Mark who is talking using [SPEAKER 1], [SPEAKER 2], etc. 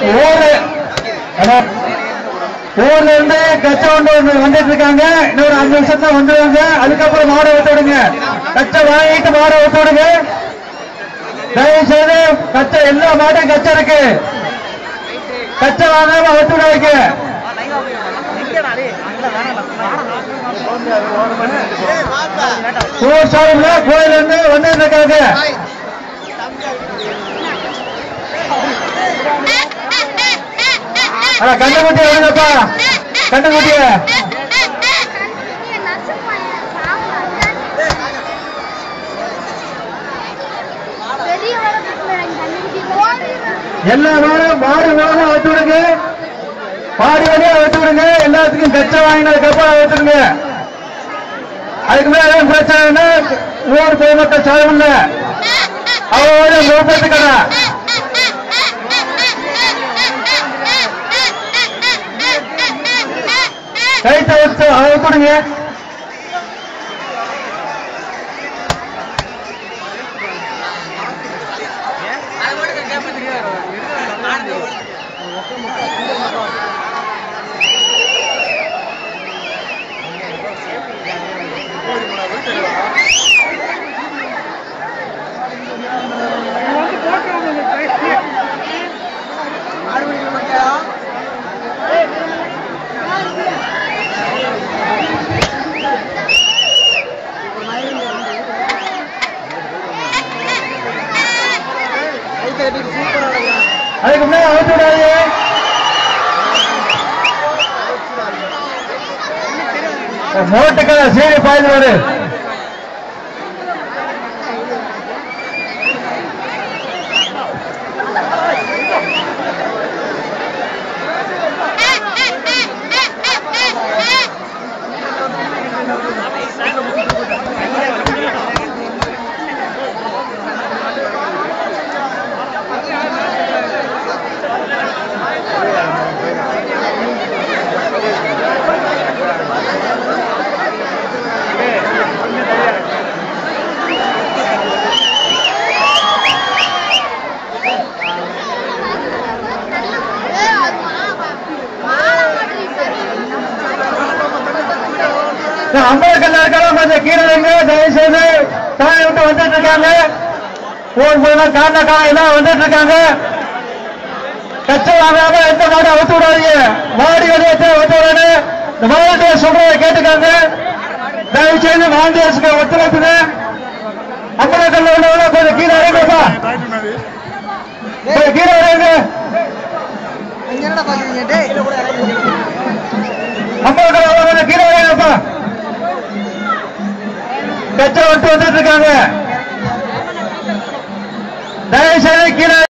[SPEAKER 1] ஊர்ல இருந்து கச்சை வந்துட்டு இருக்காங்க. இன்னொரு 5 நிமிஷம் தான் வந்துடுவாங்க. அதுக்கப்புறம் மாடை விட்டு விடுங்க. கச்சை வாங்கிட்டு மாடை விட்டு விடுங்க. தயவு செய்து கச்சை எல்லா மாட்டையும் கச்சை இருக்கு. கச்சை வாங்காம விட்டு விடாதீங்க. ஊர் சார்பில் கோயில் இருந்து வந்துட்டு இருக்காங்க. கண்ணுக்குட்டி வருங்கப்பா, கண்ணுக்குட்டிய எல்லா வாரம் மாடு வாரம் வச்சு விடுங்க. பாடி வழியா வச்சு விடுங்க. எல்லாத்துக்கும் கச்சை வாங்கினதுக்கு அப்புறம் வச்சுருங்க. அதுக்கு மேல எதுவும் பிரச்சனை ஊர் பொதுமக்கள் சார்பில் அவரோட நோக்கத்துக்கடா கைத்த வச்சு கொடுங்க. அதுக்கு முன்னாடி அவுத்து விடாது. மோட்டுக்கடை சீனி பாய்ந்து வரு. அம்பலக்கல்லாம் கொஞ்சம் கீழே வைங்க. தயவு செய்து தாயை விட்டு வந்துட்டு இருக்காங்க. ஊர் மூலமா காரணக்கா எல்லாம் வந்துட்டு இருக்காங்க. கச்சை வாங்காம எந்த மாடு அவுத்து விடாதீங்க. மாடி வெளியத்தை வந்து விடணும். இந்த வாலண்டியர் சொல்றதை கேட்டுக்காங்க. தயவு செய்து வாலண்டியர்ஸ்க்கு ஒத்துழைப்புங்க. அம்பலக்கல்ல உள்ளவங்க கொஞ்சம் கீழே இறங்குப்பா, கொஞ்சம் கீழே இறங்கு. அம்பலக்கல்ல கொஞ்சம் கீழே இறங்குப்பா. கச்சை விட்டு வந்துட்டு இருக்காங்க. தயவு செய்து கீழே